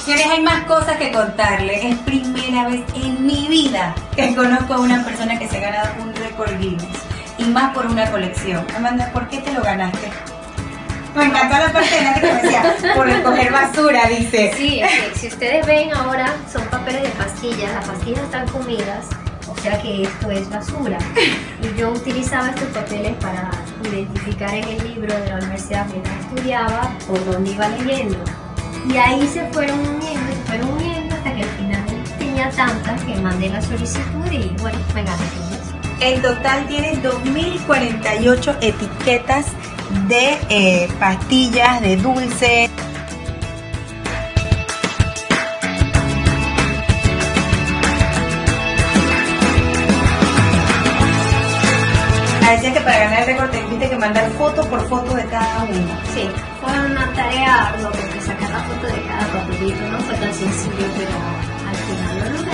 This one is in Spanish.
Señores, hay más cosas que contarles. Es primera vez en mi vida que conozco a una persona que se ha ganado un récord Guinness. Y más por una colección. Amanda, ¿por qué te lo ganaste? Me encantó la parte de la que me decía, por recoger basura, dice. Sí, si ustedes ven ahora, son papeles de pastillas. Las pastillas están comidas, o sea que esto es basura. Y yo utilizaba estos papeles para identificar en el libro de la universidad mientras estudiaba por dónde iba leyendo. Y ahí se fueron uniendo hasta que al final tenía tantas que mandé la solicitud y bueno, me gané. En total tienes 2048 etiquetas de pastillas, de dulce. Decía que para ganar el récord tuviste que mandar foto por foto de cada uno. Sí, fue una tarea ardua porque sacar la foto de cada papelito no fue tan sencillo, pero al final lo logré.